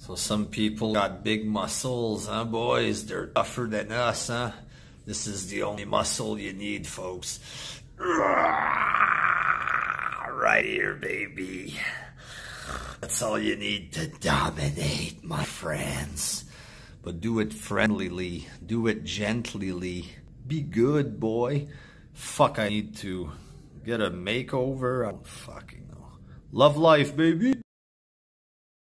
So some people got big muscles, huh, boys? They're tougher than us, huh? This is the only muscle you need, folks. Right here, baby. That's all you need to dominate, my friends. But do it friendlily. Do it gently. Be good, boy. Fuck, I need to get a makeover. I don't fucking know. Love life, baby.